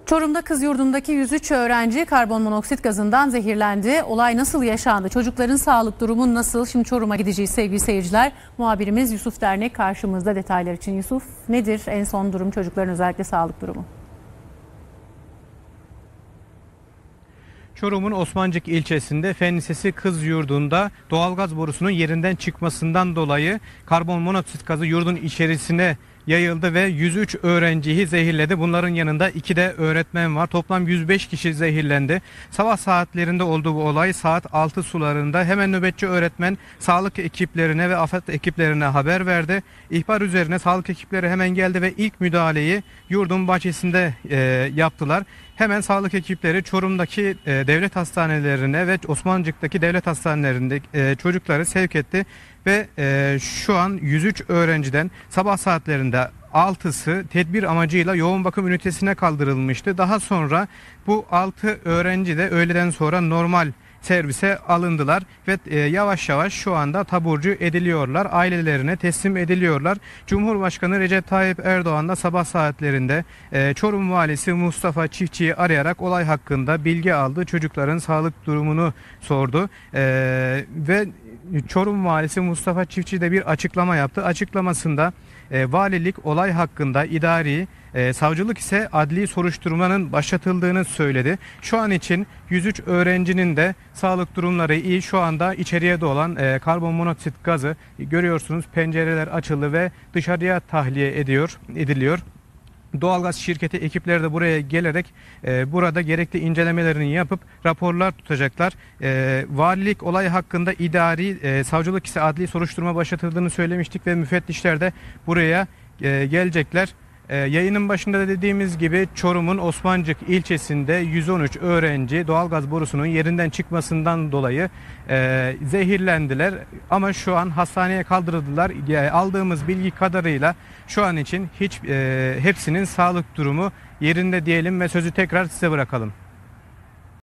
Çorum'da kız yurdundaki 103 öğrenci karbon monoksit gazından zehirlendi. Olay nasıl yaşandı? Çocukların sağlık durumu nasıl? Şimdi Çorum'a gideceğiz sevgili seyirciler. Muhabirimiz Yusuf Dernek karşımızda detaylar için. Yusuf, nedir en son durum, çocukların özellikle sağlık durumu? Çorum'un Osmancık ilçesinde Fen Lisesi kız yurdunda doğalgaz borusunun yerinden çıkmasından dolayı karbon monoksit gazı yurdun içerisine yayıldı ve 103 öğrenciyi zehirledi. Bunların yanında 2 de öğretmen var. Toplam 105 kişi zehirlendi. Sabah saatlerinde oldu bu olay. Saat 6 sularında hemen nöbetçi öğretmen sağlık ekiplerine ve AFAD ekiplerine haber verdi. İhbar üzerine sağlık ekipleri hemen geldi ve ilk müdahaleyi yurdun bahçesinde yaptılar. Hemen sağlık ekipleri Çorum'daki devlet hastanelerine ve Osmancık'taki devlet hastanelerinde çocukları sevk etti. Ve şu an 103 öğrenciden sabah saatlerinde 6'sı tedbir amacıyla yoğun bakım ünitesine kaldırılmıştı. Daha sonra bu 6 öğrenci de öğleden sonra normal servise alındılar ve yavaş yavaş şu anda taburcu ediliyorlar. Ailelerine teslim ediliyorlar. Cumhurbaşkanı Recep Tayyip Erdoğan da sabah saatlerinde Çorum Valisi Mustafa Çiftçi'yi arayarak olay hakkında bilgi aldı. Çocukların sağlık durumunu sordu ve Çorum Valisi Mustafa Çiftçi de bir açıklama yaptı. Açıklamasında valilik olay hakkında idari, savcılık ise adli soruşturmanın başlatıldığını söyledi. Şu an için 103 öğrencinin de sağlık durumları iyi. Şu anda içeriye dolan karbon monoksit gazı görüyorsunuz, pencereler açıldı ve dışarıya tahliye ediliyor. Doğalgaz şirketi ekipleri de buraya gelerek burada gerekli incelemelerini yapıp raporlar tutacaklar. Valilik olay hakkında idari, savcılık ise adli soruşturma başlatıldığını söylemiştik ve müfettişler de buraya gelecekler. Yayının başında da dediğimiz gibi Çorum'un Osmancık ilçesinde 113 öğrenci doğalgaz borusunun yerinden çıkmasından dolayı zehirlendiler. Ama şu an hastaneye kaldırıldılar. Aldığımız bilgi kadarıyla şu an için hepsinin sağlık durumu yerinde diyelim ve sözü tekrar size bırakalım.